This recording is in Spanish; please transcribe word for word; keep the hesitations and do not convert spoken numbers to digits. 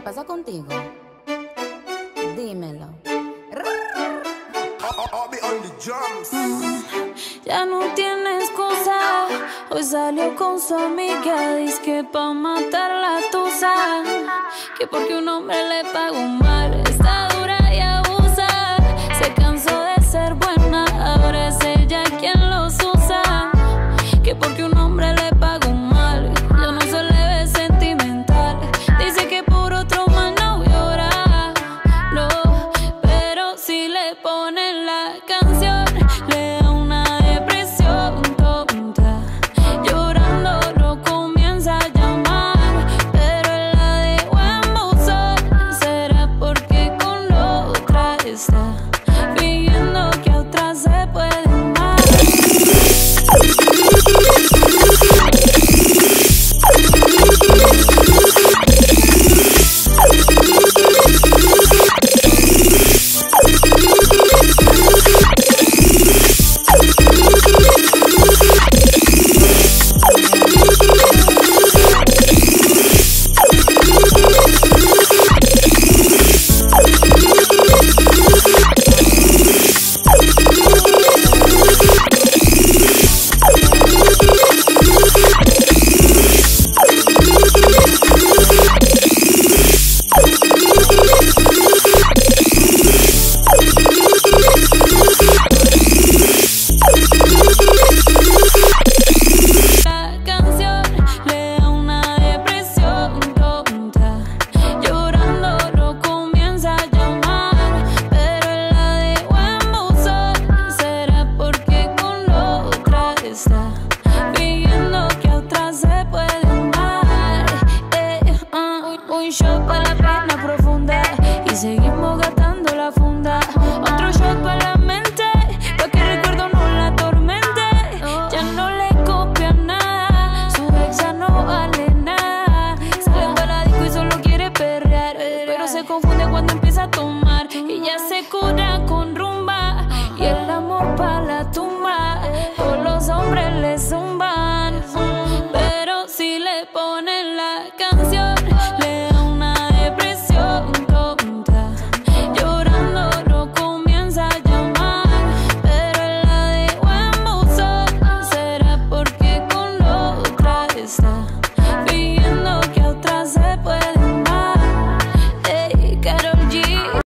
pasa contigo? Dímelo. Mm, ya no tiene excusa. Hoy salió con su amiga, dice que pa' matar la tusa, que porque un hombre le pagó mal, está dura y abusa. Se